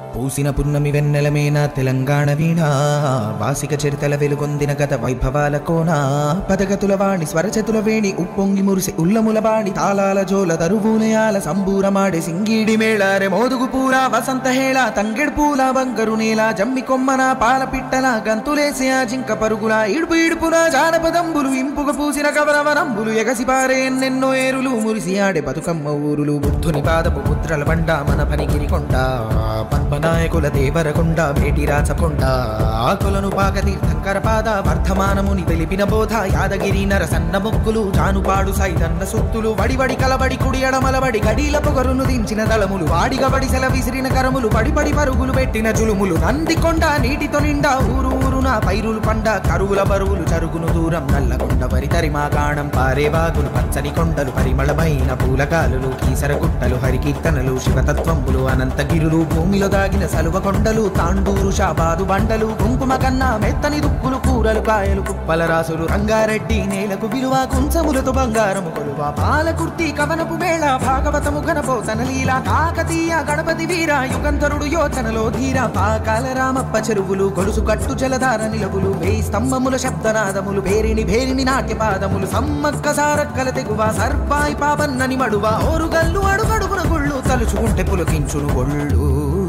పూసిన పున్నమి వెన్నెలమేన తెలంగాణ వీణ వాసిక చరితల వెలుగొందిన గత వైభవాల కోన పదగతుల వాణి స్వరచతుల వేణి ఉప్పొంగి మురిసి ఉల్లముల బాణి తాళాల జోల దరువునయాల సంబూరమాడే సింగీడి మేళారె మోదుగు పూల వసంత హేళ తంగెడు పూల బంగరు నేల జమ్మి కొమ్మన పాల పిట్టల గంతులేసి ఆ జింక పరుగుల ఇడుపు ఇడుపున జానపదంబులు ఇంపుగ పూసిన కవరవనంబులు ఎగసిపారే ఎన్నెన్నో ఏరులు మురిసి ఆడే బతుకమ్మ ఊరులు బుద్ధుని పాదపు పుత్రల బండ మన పనిగిరి కొండ పద్మనాయకుల దేవరకొండ వేటి రాచకొండ ఆకులను పాకతీర్థంకర పాద వర్ధమానముని తెలిపిన బోధ యాదగిరి నరసన్న మొక్కులు జానుపాడు సైదన్న సుత్తులు వడివడి కలబడి కుడి ఎడమలబడి గడీల పొగరును దించిన దళములు వాడిగబడి సెల విసిరిన కరములు పడిపడి పరుగులు పెట్టిన జులుములు నందికొండ నీటితో నిండా ఊరు ఊరున పైరులు పండ కరువుల బరువులు చరుగును దూరం నల్లగొండ వరితరి మా గాణం పారేవాగులు పచ్చని కొండలు పరిమళమైన పూలగాలులు కీసర గుట్టలు హరికీర్తనలు శివతత్వంబులు అనంతగిరులు భూమిలో దాగిన సలువ కొండలు తాండూరు షాబాదు బండలు కుంకుమ కన్నా మెత్తని దుక్కులు కూరలు కాయలు కుప్పల రాసులు రంగారెడ్డి నేలకు విలువ కుంచములతో బంగారము కొలువ పాలకుర్తి కవనపు మేళ భాగవతము ఘనపోసన లీల కాకతీయ గణపతి వీర యుగంధరుడు యోచనలో ధీర పాకాల రామప్ప చెరువులు గొలుసు కట్టు జలధార నిలవులు వేయి స్తంభముల శబ్దనాదములు భేరిని భేరిని నాట్యపాదములు సమ్మక్క సారక్కల తెగువ సర్పాయి పాపన్నని మడువ ఓరుగల్లు అడుగడుగున గుళ్ళు తలుచుకుంటే పులకించును గొళ్ళు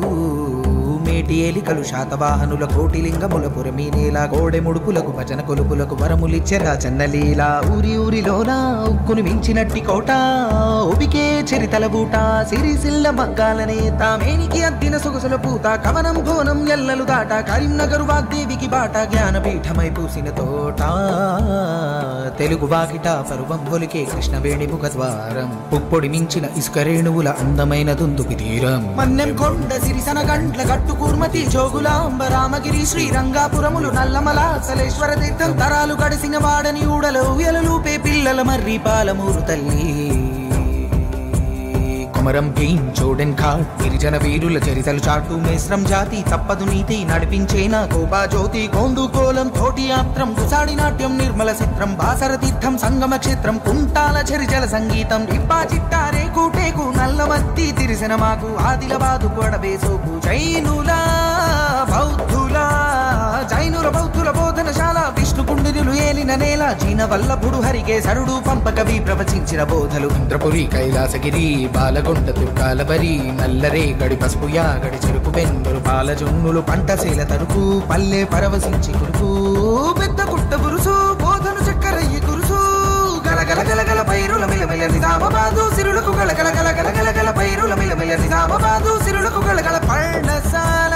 మేటి ఏలికలు శాతవాహనుల కోటిలింగముల పురమి నేల గోడె ముడుపులకు భజన కొలుపులకు వరములిచ్చెరా చన్నలీల ఊరి ఊరిలోన ఉక్కును మించినట్టి కోట ఉబికే చరితల బూట సిరిసిల్ల మగ్గాలనే తామేనికి అద్దిన సొగసుల పూత కవనం భోనం ఎల్లలు దాట కరీంనగరు వాగ్దేవికి బాట జ్ఞానపీఠమై పూసిన తోట తెలుగు వాకిట పరువం ఒలికే కృష్ణవేణి ముఖద్వారం పుప్పొడి మించిన ఇసుక రేణువుల అందమైన దుందుకి తీరం మన్నెం కొండ సిరిసన గంట్ల గట్టు కూర్మతి జోగులాంబ రామగిరి శ్రీరంగాపురములు నల్లమల సలేశ్వర తీర్థం తరాలు గడిసిన వాడని ఊడలు ఉయలలూపే పిల్లల మర్రి పాలమూరు తల్లి కొమరం భీం చోడెన్ ఘాట్ గిరిజన వీరుల చరితలు చాటు మేస్రం జాతి తప్పదు నీతి నడిపించేనా కోపా జ్యోతి కోండు కోలం తోటి యాత్రం కుసాడి నాట్యం నిర్మల చిత్రం బాసర తీర్థం సంగమ క్షేత్రం కుంటాల చరిజల సంగీతం ఇప్పా చిట్టారే కూటేకు నల్లమత్తి తిరిసిన మాకు ఆదిలబాదు కొడబే సోపు జైనుల బౌద్ధుల బోధనశాల విష్ణుకుండినులు ఏలిన నేల జీన వల్లభుడు హరికేశరుడు పంపకవి ప్రవచించిన బోధలు ఇంద్రపురి కైలాసగిరి బాలకొండ దుర్గాలబరి నల్లరే గడి పసుపు యాగడి చెరుకు వెన్నులు పాలజొన్నులు పంటశీల తరుకు పల్లె పరవశించి కురుకు పెద్ద కుట్ట బురుసు బోధను చక్కరయ్యి కురుసు గలగల గలగల పైరుల మిలమిల నిజామాబాదు సిరులకు గలగల గలగల గలగల పైరుల మిలమిల నిజామాబాదు సిరులకు గలగల పర్ణశాల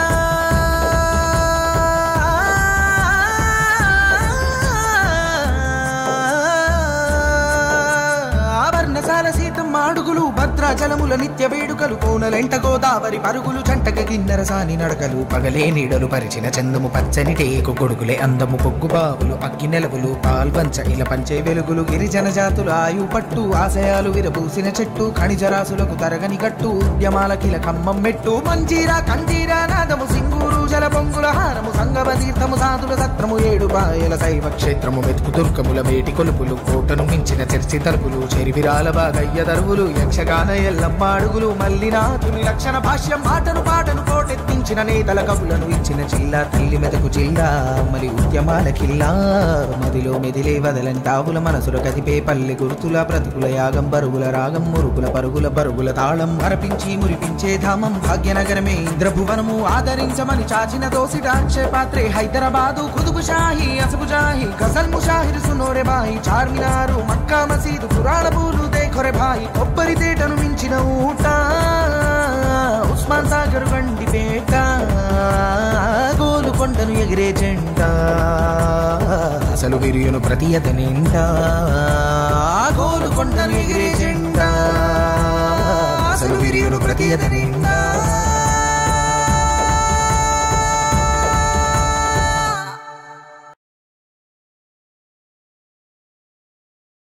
సీతం మాడుగులు భద్రాచలముల నిత్య వేడుకలు కోనలెంట గోదావరి పరుగులు చంటక గిన్నెర సాని నడకలు పగలే నీడలు పరిచిన చందము పచ్చని టేకు కొడుకులే అందము పొగ్గు బావులు అగ్గి నెలవులు పాల్వంచ ఇలా పంచే వెలుగులు గిరిజన జాతుల ఆయు పట్టు ఆశయాలు విరబూసిన చెట్టు ఖనిజరాసులకు తరగని కట్టు ఉద్యమాల కిల కమ్మం మెట్టు మంజీరా కంజీరా నాదము సింగూరు జల పొంగుల హారము సంగమ తీర్థము సాధుల సత్రము ఏడు పాయల శైవ క్షేత్రము మెతుకు దుర్గముల మేటి కొలుపులు కోటను మించిన చర్చి తలుపులు చెరివిరాల బాగయ్య దరువులు యక్షగాన ఎల్లమ్మ అడుగులు మల్లినాథుని లక్షణ భాష్యం మాటను పాటను కోటెత్తించిన నేతల కవులను ఇచ్చిన జిల్లా తల్లి మెదకు జిల్లా మరి ఉద్యమాల కిల్లా మదిలో మెదిలే వదలని తావుల మనసుల కదిపే పల్లె గుర్తుల బ్రతుకుల యాగం బరుగుల రాగం మురుగుల పరుగుల బరుగుల తాళం అరపించి మురిపించే ధామం భాగ్యనగరమే ఇంద్రభువనము ఆదరించమని చాచిన దోసిట అక్షయపాత్రే హైదరాబాదు కుతుబు షాహి అసబు జాహి గజల్ ముషాహిర్ సునోరే బాయి చార్మినారు మక్కా మసీదు పురాణ పూలు దేఖొరే భాయి కొబ్బరి తేటను మించిన ఊట ఉస్మాన్ సాగర్ వండి పేట గోలుకొండను ఎగిరే జెండ అసలు విరియును ప్రతి అతనింట గోలుకొండను ఎగిరే జెండ అసలు విరియును ప్రతి అతనింట